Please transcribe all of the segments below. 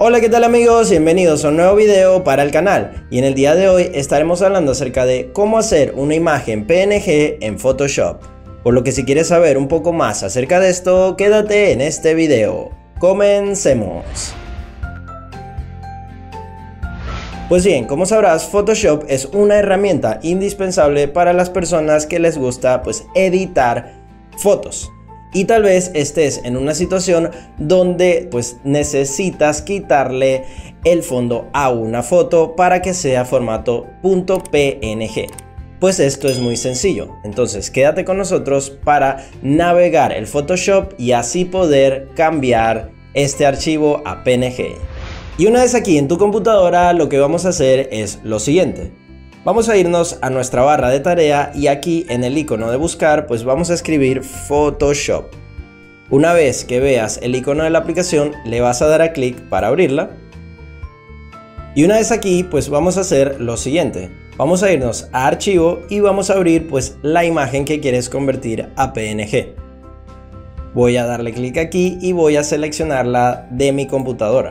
Hola, ¿qué tal amigos? Bienvenidos a un nuevo video para el canal, y en el día de hoy estaremos hablando acerca de cómo hacer una imagen PNG en Photoshop. Por lo que si quieres saber un poco más acerca de esto, quédate en este video. ¡Comencemos! Pues bien, como sabrás, Photoshop es una herramienta indispensable para las personas que les gusta editar fotos. Y tal vez estés en una situación donde necesitas quitarle el fondo a una foto para que sea formato .png. Pues esto es muy sencillo, entonces quédate con nosotros para navegar el Photoshop y así poder cambiar este archivo a PNG. Y una vez aquí en tu computadora, lo que vamos a hacer es lo siguiente. Vamos a irnos a nuestra barra de tarea y aquí en el icono de buscar vamos a escribir Photoshop. Una vez que veas el icono de la aplicación, le vas a dar a clic para abrirla. Y una vez aquí vamos a hacer lo siguiente. Vamos a irnos a archivo y vamos a abrir la imagen que quieres convertir a PNG. Voy a darle clic aquí y voy a seleccionarla de mi computadora.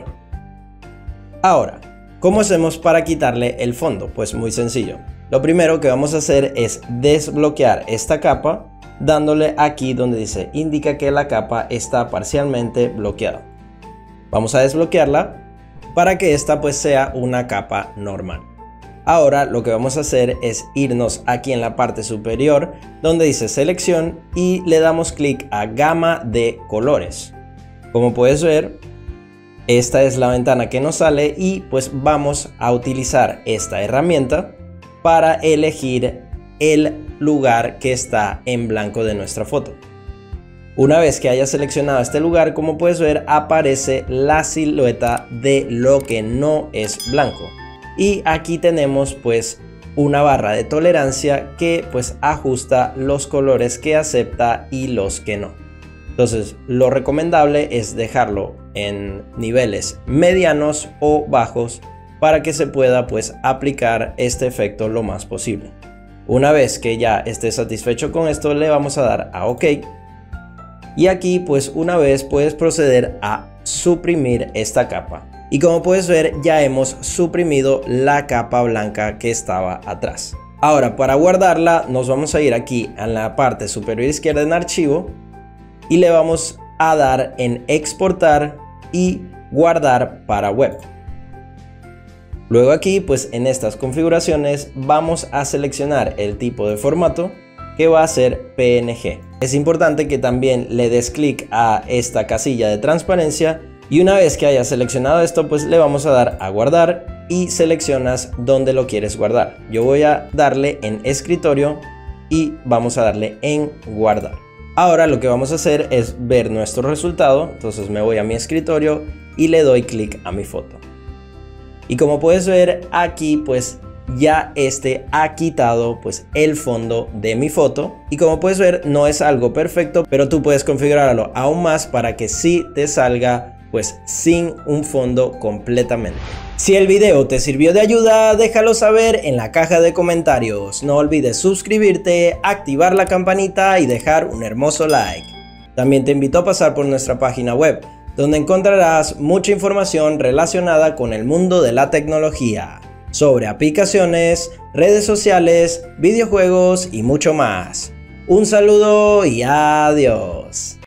Ahora, ¿cómo hacemos para quitarle el fondo? Pues muy sencillo. Lo primero que vamos a hacer es desbloquear esta capa dándole aquí donde dice indica que la capa está parcialmente bloqueada. Vamos a desbloquearla para que esta sea una capa normal. Ahora lo que vamos a hacer es irnos aquí en la parte superior donde dice selección y le damos clic a gama de colores. Como puedes ver, esta es la ventana que nos sale y vamos a utilizar esta herramienta para elegir el lugar que está en blanco de nuestra foto. Una vez que hayas seleccionado este lugar, como puedes ver, aparece la silueta de lo que no es blanco. Y aquí tenemos una barra de tolerancia que ajusta los colores que acepta y los que no. Entonces, lo recomendable es dejarlo en niveles medianos o bajos para que se pueda aplicar este efecto lo más posible. Una vez que ya estés satisfecho con esto, le vamos a dar a OK. Y aquí una vez puedes proceder a suprimir esta capa. Y como puedes ver, ya hemos suprimido la capa blanca que estaba atrás. Ahora, para guardarla, nos vamos a ir aquí en la parte superior izquierda en archivo y le vamos a dar en exportar y guardar para web. Luego aquí en estas configuraciones vamos a seleccionar el tipo de formato que va a ser PNG. Es importante que también le des clic a esta casilla de transparencia y una vez que hayas seleccionado esto le vamos a dar a guardar y seleccionas dónde lo quieres guardar. Yo voy a darle en escritorio y vamos a darle en guardar. Ahora lo que vamos a hacer es ver nuestro resultado, entonces me voy a mi escritorio y le doy clic a mi foto. Y como puedes ver aquí ya ha quitado el fondo de mi foto. Y como puedes ver no es algo perfecto, pero tú puedes configurarlo aún más para que sí te salga sin un fondo completamente. Si el video te sirvió de ayuda, déjalo saber en la caja de comentarios. No olvides suscribirte, activar la campanita y dejar un hermoso like. También te invito a pasar por nuestra página web, donde encontrarás mucha información relacionada con el mundo de la tecnología, sobre aplicaciones, redes sociales, videojuegos y mucho más. Un saludo y adiós.